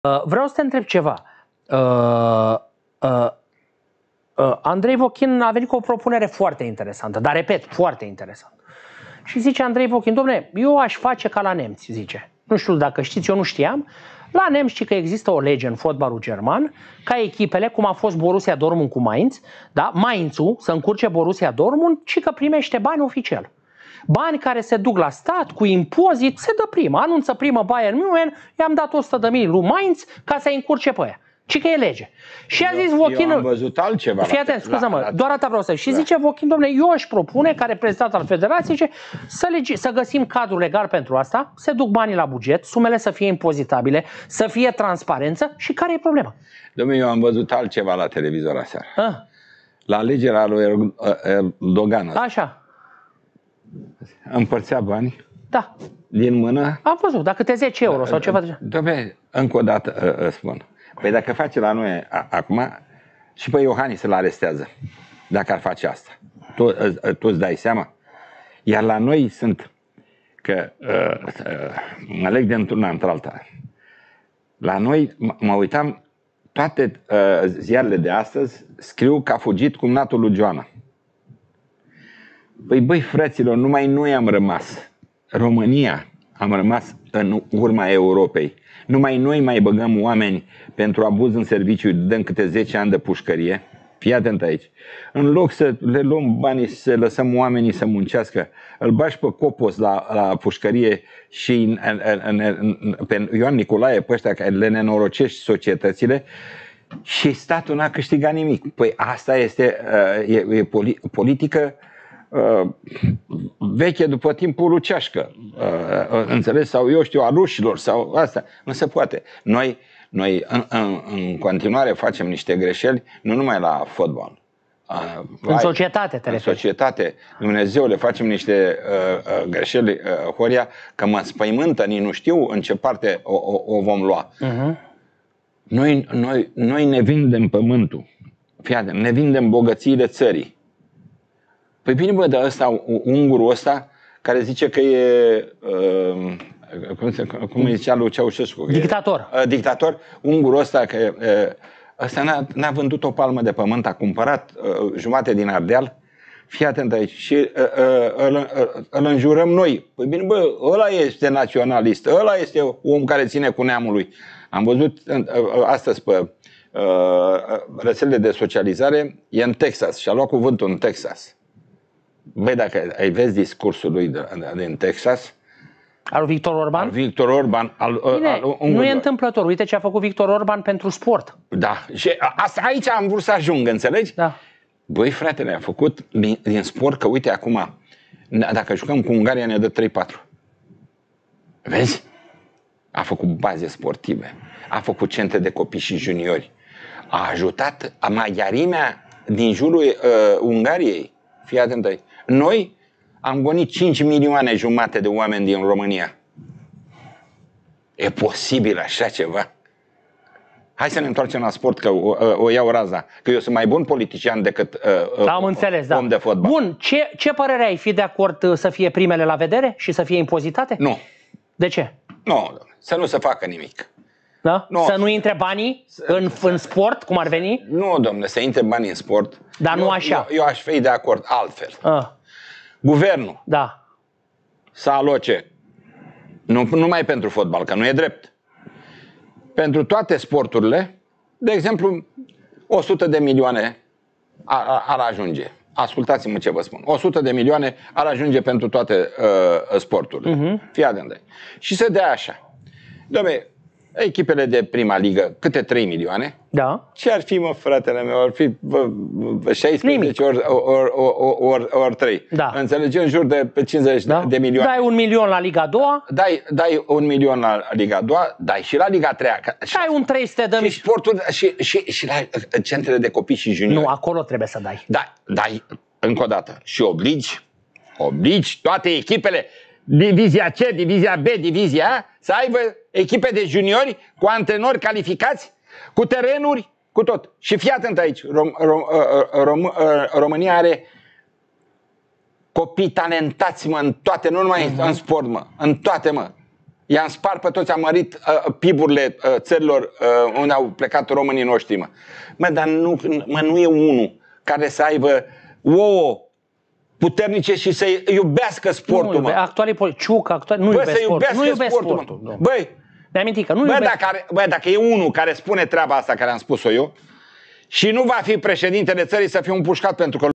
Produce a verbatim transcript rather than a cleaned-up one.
Uh, vreau să te întreb ceva. Uh, uh, uh, Andrei Vochin a venit cu o propunere foarte interesantă, dar repet, foarte interesantă. Și zice Andrei Vochin, dom'le, eu aș face ca la nemți, zice. Nu știu dacă știți, eu nu știam. La nemți știi că există o lege în fotbalul german, ca echipele, cum a fost Borussia Dortmund cu Mainz, da? Mainzul să încurce Borussia Dortmund și că primește bani oficial. Bani care se duc la stat, cu impozit, se dă primă. Anunță primă Bayern München, i-am dat o sută de mii lui Mainz ca să-i încurce pe aia. Și că e lege. Și a zis Vochin... Eu am văzut altceva. Fii atent, scuză-mă, doar atâta vreau să... Și zice Vochin, dom'le, eu aș propune, ca reprezentant al Federației, zice, să, legi, să găsim cadrul legal pentru asta, se duc banii la buget, sumele să fie impozitabile, să fie transparență și care e problema? Dom'le, eu am văzut altceva la televizor aseară. Ah. La alegerea lui Erdogan. Așa. Împărțea bani. Da. Din mână. Am văzut, dacă câte zece euro sau ceva de genul. Dom'le, încă o dată uh, spun. Păi dacă face la noi a, acum, și pe Iohannis îl arestează, dacă ar face asta. Tu, uh, tu îți dai seama? Iar la noi sunt, că uh, uh, mă leg de într-una într-alta. La noi, mă uitam, toate uh, ziarele de astăzi scriu că a fugit cumnatul lui Joana. Păi băi, fraților, numai noi am rămas. România am rămas în urma Europei. Numai noi mai băgăm oameni pentru abuz în serviciu, dăm câte zece ani de pușcărie. Fii atent aici. În loc să le luăm banii, să lăsăm oamenii să muncească, îl bași pe Copos la, la pușcărie și în, în, în, în, pe Ioan Nicolae, pe ăștia care le nenorocești societățile, și statul n-a câștigat nimic. Păi asta este e, e politică Uh, veche după timpul lui Ceașcă, uh, înțeles? Sau eu știu, a rușilor sau asta. Nu se poate. Noi, noi în, în, în continuare facem niște greșeli, nu numai la fotbal. Uh, în societate, te În referi. societate. Dumnezeu, le facem niște uh, uh, greșeli, uh, Horia, că mă spăimântă, nici nu știu în ce parte o, o, o vom lua. Uh-huh. Noi, noi, noi ne vindem pământul. Fii atent, ne vindem bogățiile țării. Păi bine, bă, dar ăsta, ungurul ăsta, care zice că e, uh, cum, se, cum îi zicea lui Ceaușescu? Dictator. E, uh, dictator, ungurul ăsta, că uh, ăsta n-a vândut o palmă de pământ, a cumpărat uh, jumate din Ardeal, fii atent aici, și uh, uh, îl, uh, îl înjurăm noi. Păi bine, bă, ăla este naționalist, ăla este om care ține cu neamul lui. Am văzut uh, astăzi pe uh, rețelele de socializare, e în Texas și a luat cuvântul în Texas. Băi, dacă ai vezi discursul lui din Texas, al Victor Orban? Al Victor Orban, al, Bine, al nu e întâmplător. Uite ce a făcut Victor Orban pentru sport. Da, și asta, aici am vrut să ajung, înțelegi? Da. Băi, fratele, a făcut din, din sport, că uite acum, dacă jucăm cu Ungaria ne dă trei patru. Vezi? A făcut baze sportive, a făcut centre de copii și juniori, a ajutat maghiarimea din jurul uh, Ungariei. Fii atent aici. Noi am gonit cinci milioane jumate de oameni din România. E posibil așa ceva? Hai să ne întoarcem la sport, că o, o iau raza. Că eu sunt mai bun politician decât uh, Am înțeles, da. om de fotbal. Bun, ce, ce părere ai? Fi de acord să fie primele la vedere și să fie impozitate? Nu. De ce? Nu, să nu se facă nimic. Da? Nu. Să nu intre banii în, în sport, cum ar veni? Nu, domnule, să intre banii în sport. Dar eu, nu așa. Eu, eu aș fi de acord altfel. Ah. Guvernul Da. să aloce, nu numai pentru fotbal, că nu e drept, pentru toate sporturile, de exemplu, o sută de milioane ar, ar ajunge. Ascultați-mă ce vă spun. o sută de milioane ar ajunge pentru toate uh, sporturile. Uh-huh. Fii atent. Și să dea așa. Doamne, echipele de prima ligă, câte trei milioane. Da. Ce ar fi, mă, fratele meu? Ar fi șaisprezece ori, ori, ori, ori, ori trei. Da. Înțelegi? În jur de cincizeci Da. de milioane. Dai un milion la Liga a doua. Dai, dai un milion la Liga a doua, dai și la Liga a treia. Dai un trei sute de și mii. sporturi, și, și, și la centrele de copii și juniori. Nu, acolo trebuie să dai. Da, dai, încă o dată. Și obligi, obligi toate echipele, divizia C, divizia B, divizia A, să aibă echipe de juniori cu antrenori calificați, cu terenuri, cu tot. Și fii atent aici, Rom, Rom, Rom, România are copii talentați, mă, în toate, nu numai uh-huh. în sport, mă, în toate, mă. I-am spart pe toți, am mărit uh, P I B-urile uh, țărilor uh, unde au plecat românii noștri, mă. Mă, dar nu, mă, nu e unul care să aibă ouă puternice și să iubească sportul, nu, mă. Actualii Ciuc, actuali, nu Bă, iubesc să sportul. Nu iubesc sportul, sportul. mă. Băi, ne aminti că nu bă, iubesc. dacă, are, bă, dacă e unul care spune treaba asta care am spus-o eu și nu va fi președintele țării, să fie împușcat pentru că